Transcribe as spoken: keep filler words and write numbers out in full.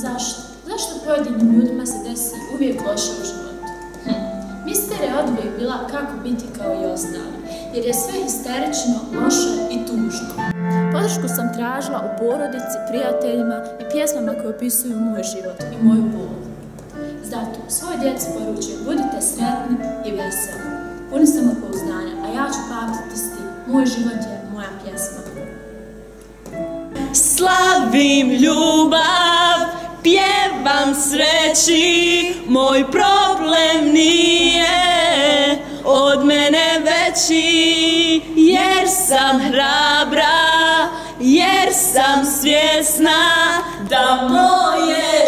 zašto? Zašto pojedinim ljudima se desi uvijek loše u životu? Hm. Misterija je oduvijek bila kako biti kao i ostali, jer je sve histerično, loše i tužno. Podršku sam tražila u porodici, prijateljima i pjesmama koje opisuju moj život i moju bol. Zato svoj djeci poručujem, budite sretni i veseli. Puni samopouzdanja, a ja ću pamtiti stih. Moj život je moja pjesma. Slavim ljubav, pjevam sreći, moj problem nije od mene veći, jer sam hrabra, jer sam svjesna da moje